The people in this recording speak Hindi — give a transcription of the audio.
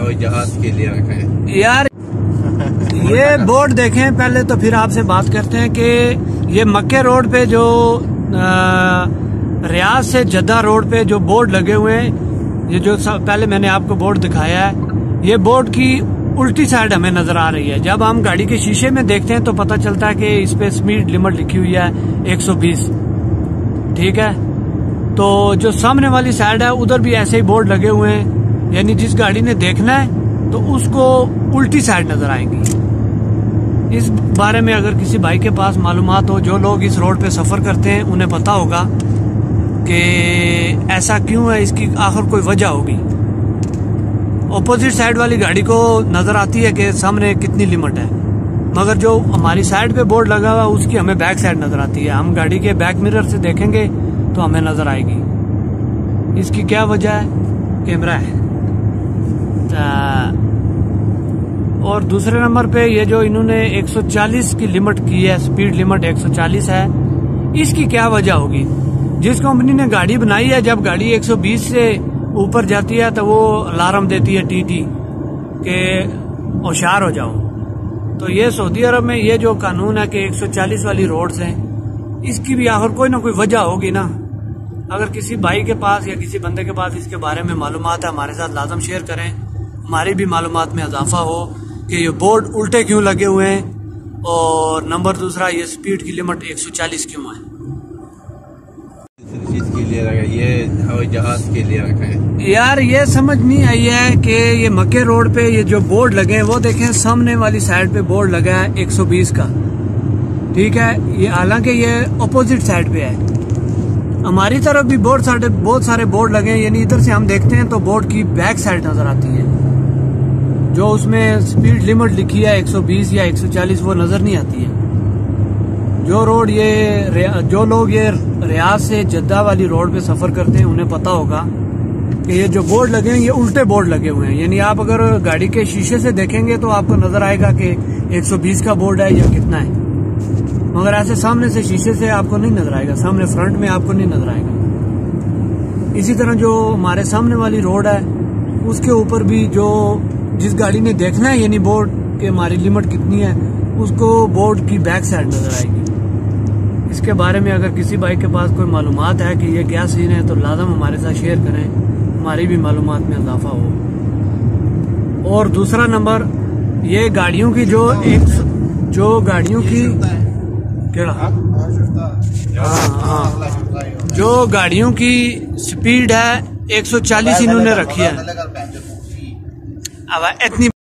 हवाई जहाज के लिए रखे हैं यार। ये बोर्ड देखें पहले तो फिर आपसे बात करते हैं कि ये मक्के रोड पे जो रियाज से जद्दा रोड पे जो बोर्ड लगे हुए हैं, ये जो पहले मैंने आपको बोर्ड दिखाया है, ये बोर्ड की उल्टी साइड हमें नजर आ रही है। जब हम गाड़ी के शीशे में देखते हैं तो पता चलता है कि इस पे स्पीड लिमिट लिखी हुई है 120, ठीक है। तो जो सामने वाली साइड है उधर भी ऐसे ही बोर्ड लगे हुए हैं, यानी जिस गाड़ी ने देखना है तो उसको उल्टी साइड नजर आएंगी। इस बारे में अगर किसी भाई के पास मालूमात हो, जो लोग इस रोड पे सफर करते हैं उन्हें पता होगा कि ऐसा क्यों है, इसकी आखिर कोई वजह होगी। ऑपोजिट साइड वाली गाड़ी को नजर आती है कि सामने कितनी लिमिट है, मगर जो हमारी साइड पे बोर्ड लगा हुआ है उसकी हमें बैक साइड नजर आती है। हम गाड़ी के बैक मिरर से देखेंगे तो हमें नजर आएगी। इसकी क्या वजह है? कैमरा है। और दूसरे नंबर पे ये जो इन्होंने 140 की लिमिट की है, स्पीड लिमिट 140 है, इसकी क्या वजह होगी? जिस कंपनी ने गाड़ी बनाई है, जब गाड़ी 120 से ऊपर जाती है तो वो अलार्म देती है टीटी के होशियार हो जाओ। तो ये सऊदी अरब में ये जो कानून है कि 140 वाली रोड्स हैं, इसकी भी आखिर कोई ना कोई वजह होगी ना। अगर किसी भाई के पास या किसी बंदे के पास इसके बारे में मालूमात है, हमारे साथ लाजम शेयर करें, हमारी भी मालूमात में इजाफा हो कि ये बोर्ड उल्टे क्यों लगे हुए हैं, और नंबर दूसरा ये स्पीड की लिमिट 140 क्यों है। चीज के लिए रखे, ये हवाई जहाज के लिए रखे हैं यार। ये समझ नहीं आई है कि ये मक्के रोड पे ये जो बोर्ड लगे हैं, वो देखें सामने वाली साइड पे बोर्ड लगा है 120 का, ठीक है। ये हालांकि ये अपोजिट साइड पे है, हमारी तरफ भी बहुत सारे बोर्ड लगे हैं, यानी इधर से हम देखते हैं तो बोर्ड की बैक साइड नजर आती है। जो उसमें स्पीड लिमिट लिखी है 120 या 140 वो नजर नहीं आती है। जो लोग ये रियाज से जद्दा वाली रोड पे सफर करते हैं उन्हें पता होगा कि ये जो बोर्ड लगे हैं ये उल्टे बोर्ड लगे हुए हैं। यानी आप अगर गाड़ी के शीशे से देखेंगे तो आपको नजर आएगा कि 120 का बोर्ड है या कितना है, मगर ऐसे सामने से शीशे से आपको नहीं नजर आएगा, सामने फ्रंट में आपको नहीं नजर आएगा। इसी तरह जो हमारे सामने वाली रोड है उसके ऊपर भी जो जिस गाड़ी ने देखना है, यानी बोर्ड के हमारी लिमिट कितनी है, उसको बोर्ड की बैक साइड नजर आएगी। इसके बारे में अगर किसी भाई के पास कोई मालूमात है कि ये क्या सीन है तो लाजम हमारे साथ शेयर करें, हमारी भी मालूमात में इजाफा हो। और दूसरा नंबर, ये गाड़ियों की जो गाड़ियों की जो गाड़ियों की स्पीड है 140 इन्होंने रखी है। अब इतनी